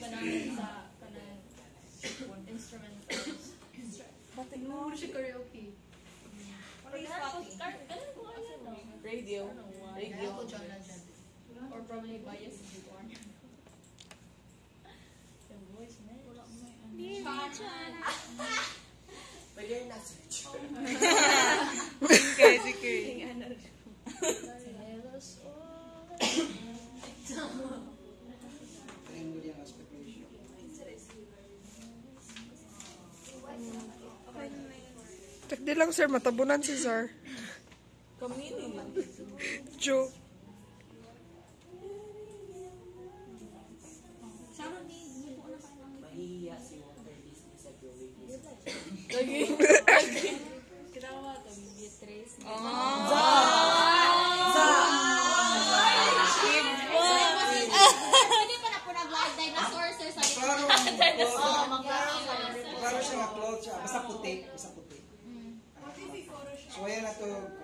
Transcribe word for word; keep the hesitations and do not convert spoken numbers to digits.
kanang sa kanang instrumentals. Bakit mo siya karaoke? Ganun ko ayan, no? Radio. Radio. Or probably bias if you want. The voice, man. Wala mo may ano. But you're not search. Okay, sige. Triangle aspect ratio. Takdi lang sir, matabunan si sir. Kamini. Joke. Mahihiya si water business sa growing business. Lagi. Kita mo ba ito? Beatrice. Hindi pa na po nag-live dinosaurs or sa Parang Oo, magkaroon sa Parang siya nga cloth siya. Basta puti. Basta puti. So ayan na to.